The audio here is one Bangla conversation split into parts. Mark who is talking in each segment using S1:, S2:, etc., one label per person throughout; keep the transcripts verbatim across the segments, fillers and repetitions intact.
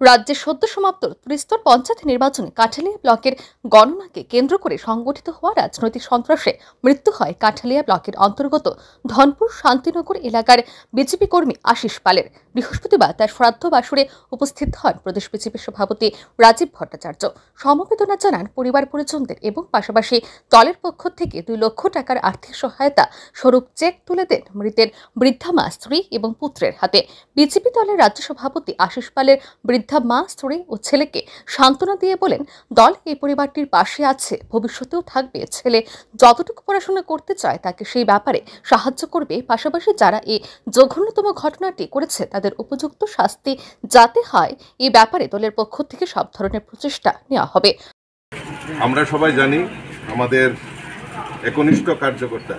S1: রাজ্যের সদ্য সমাপ্ত ত্রিস্তর পঞ্চায়েত নির্বাচনে কাঠালিয়া ব্লকের গণনাকে কেন্দ্র করে সংগঠিত হওয়া রাজনৈতিক সন্ত্রাসে মৃত্যু হয় কাঠালিয়া ব্লকের অন্তর্গত ধনপুর শান্তিনগর এলাকার বিজেপি কর্মী আশিস পালের। বৃহস্পতিবার তার শ্রাদ্ধ বাসরে উপস্থিত হন প্রদেশ বিজেপি সভাপতি রাজীব ভট্টাচার্য। সমবেদনা জানান পরিবার পরিজনদের এবং পাশাপাশি দলের পক্ষ থেকে দুই লক্ষ টাকার আর্থিক সহায়তা স্বরূপ চেক তুলে দেন মৃতের বৃদ্ধা মা, স্ত্রী এবং পুত্রের হাতে। বিজেপি দলের রাজ্য সভাপতি আশিস পালের বৃদ্ধা মা, স্ত্রী ও ছেলেকে সান্ত্বনা দিয়ে বলেন, দল এই পরিবারটির পাশে আছে, ভবিষ্যতেও থাকবে। ছেলে যতটুকু পড়াশোনা করতে চায় তাকে সেই ব্যাপারে সাহায্য করবে। পাশাপাশি যারা এই জঘন্যতম ঘটনাটি করেছে তাদের উপযুক্ত শাস্তি যাতে হয় এই ব্যাপারে দলের পক্ষ থেকে সব ধরনের প্রচেষ্টা নেওয়া হবে।
S2: আমরা সবাই জানি আমাদের একনিষ্ঠ কার্যকর্তা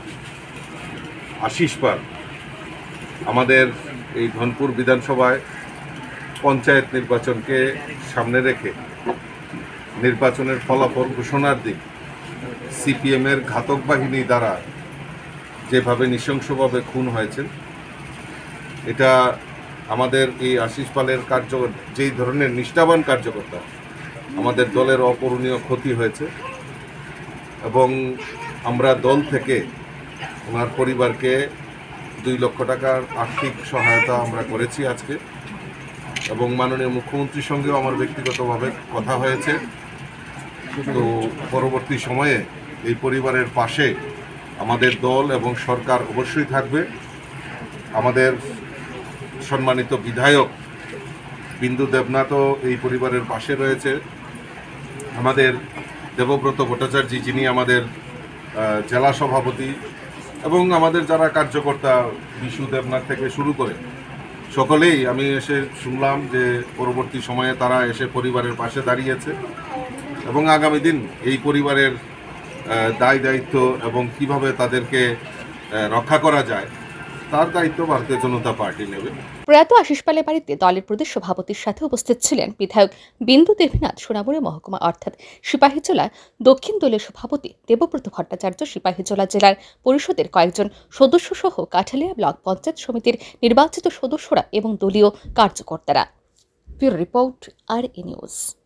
S2: আশিস পাল আমাদের এই ধনপুর বিধানসভায় পঞ্চায়েত নির্বাচনকে সামনে রেখে নির্বাচনের ফলাফল ঘোষণার দিন সিপিএমের ঘাতক বাহিনী দ্বারা যেভাবে নৃশংসভাবে খুন হয়েছেন, এটা আমাদের এই আশিস পালের কার্য যেই ধরনের নিষ্ঠাবান কার্যকর্তা, আমাদের দলের অপূরণীয় ক্ষতি হয়েছে এবং আমরা দল থেকে ওনার পরিবারকে দুই লক্ষ টাকার আর্থিক সহায়তা আমরা করেছি আজকে, এবং মাননীয় মুখ্যমন্ত্রীর সঙ্গেও আমার ব্যক্তিগতভাবে কথা হয়েছে। তো পরবর্তী সময়ে এই পরিবারের পাশে আমাদের দল এবং সরকার অবশ্যই থাকবে। আমাদের সম্মানিত বিধায়ক বিন্দু দেবনাথও এই পরিবারের পাশে রয়েছে। আমাদের দেবব্রত ভট্টাচার্য, যিনি আমাদের জেলা সভাপতি, এবং আমাদের যারা কার্যকর্তা বিশু দেবনাথ থেকে শুরু করে সকলেই, আমি এসে শুনলাম যে পরবর্তী সময়ে তারা এসে পরিবারের পাশে দাঁড়িয়েছে এবং আগামী দিন এই পরিবারের দায় দায়িত্ব এবং কিভাবে তাদেরকে রক্ষা করা যায় তার দায়িত্ব ভারতীয় জনতা পার্টি নেবে।
S1: প্রয়াত আশিস পালের বাড়িতে দলের প্রদেশ সভাপতির সাথে উপস্থিত ছিলেন বিধায়ক বিন্দু দেবনাথ, সোনামুড়া মহকুমা অর্থাৎ সিপাহীজলা দক্ষিণ দলীয় সভাপতি দেবব্রত ভট্টাচার্য, সিপাহীজলা জেলার পরিষদের কয়েকজন সদস্য সহ কাঠালিয়া ব্লক পঞ্চায়েত সমিতির নির্বাচিত সদস্যরা এবং দলীয় কার্যকর্তারা। ব্যুরো রিপোর্ট, আর এ নিউজ।